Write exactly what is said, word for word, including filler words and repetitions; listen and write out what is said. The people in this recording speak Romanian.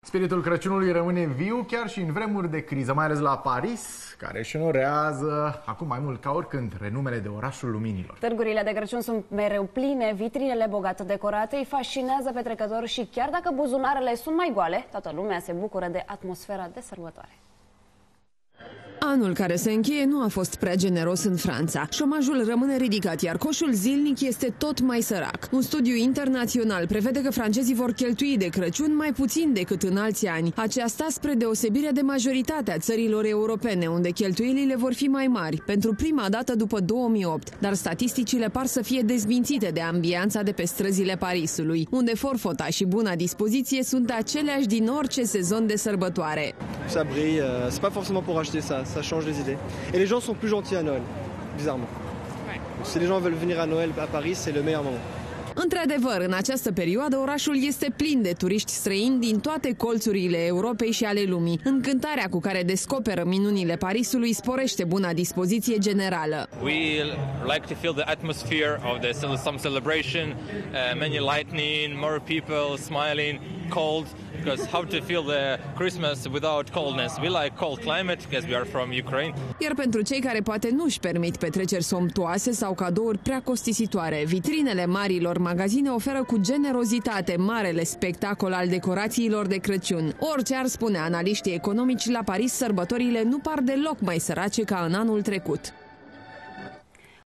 Spiritul Crăciunului rămâne viu chiar și în vremuri de criză, mai ales la Paris, care își onorează acum mai mult ca oricând renumele de orașul luminilor. Târgurile de Crăciun sunt mereu pline, vitrinele bogat decorate îi fascinează pe trecători și chiar dacă buzunarele sunt mai goale, toată lumea se bucură de atmosfera de sărbătoare. Anul care se încheie nu a fost prea generos în Franța. Șomajul rămâne ridicat, iar coșul zilnic este tot mai sărac. Un studiu internațional prevede că francezii vor cheltui de Crăciun mai puțin decât în alți ani. Aceasta spre deosebire de majoritatea țărilor europene, unde cheltuielile vor fi mai mari, pentru prima dată după două mii opt. Dar statisticile par să fie dezmințite de ambianța de pe străzile Parisului, unde forfota și buna dispoziție sunt aceleași din orice sezon de sărbătoare. Ça brille, c'est pas forcément pour acheter ça. Ça change les idées. Et les gens sont plus gentils à Noël, bizarrement. Donc, si les gens veulent venir à Noël à Paris, c'est le meilleur moment. Într-adevăr, în această perioadă, orașul este plin de turiști străini din toate colțurile Europei și ale lumii. Încântarea cu care descoperă minunile Parisului sporește buna dispoziție generală. We like to feel the atmosphere of the some celebration, uh, many lightning, more people smiling, cold. Because how to feel the Christmas without coldness? We like cold climate because we are from Ukraine. Iar pentru cei care poate nu-și permit petreceri somptuoase sau cadouri prea costisitoare, vitrinele marilor magazine oferă cu generozitate marele spectacol al decorațiilor de Crăciun. Orice ar spune analiștii economici, la Paris sărbătorile nu par deloc mai sărace ca în anul trecut.